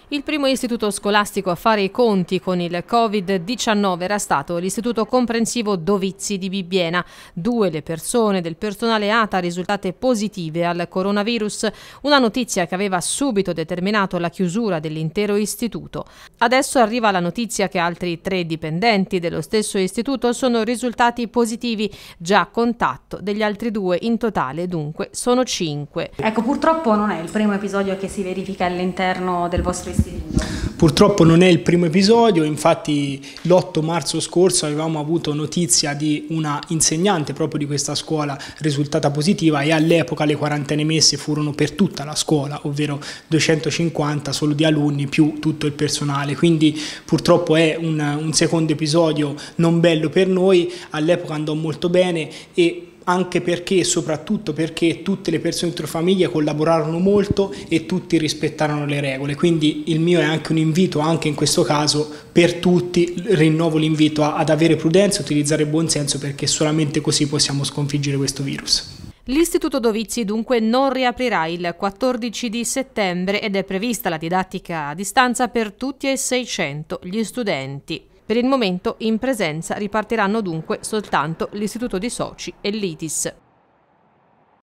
Il primo istituto scolastico a fare i conti con il Covid-19 era stato l'istituto comprensivo Dovizzi di Bibbiena. 2 le persone del personale ATA risultate positive al coronavirus, una notizia che aveva subito determinato la chiusura dell'intero istituto. Adesso arriva la notizia che altri 3 dipendenti dello stesso istituto sono risultati positivi, già a contatto degli altri 2 in totale, dunque sono 5. Ecco, purtroppo non è il primo episodio che si verifica all'interno del vostro istituto. Purtroppo non è il primo episodio, infatti l'8 marzo scorso avevamo avuto notizia di una insegnante proprio di questa scuola risultata positiva e all'epoca le quarantene messe furono per tutta la scuola, ovvero 250 solo di alunni più tutto il personale, quindi purtroppo è un secondo episodio non bello per noi. All'epoca andò molto bene e anche perché, soprattutto perché tutte le persone dentro famiglia collaborarono molto e tutti rispettarono le regole, quindi il mio è anche un invito, anche in questo caso per tutti, rinnovo l'invito ad avere prudenza e utilizzare buon senso, perché solamente così possiamo sconfiggere questo virus. L'Istituto Dovizzi dunque non riaprirà il 14 di settembre ed è prevista la didattica a distanza per tutti e 600 gli studenti. Per il momento in presenza ripartiranno dunque soltanto l'Istituto di Soci e l'ITIS.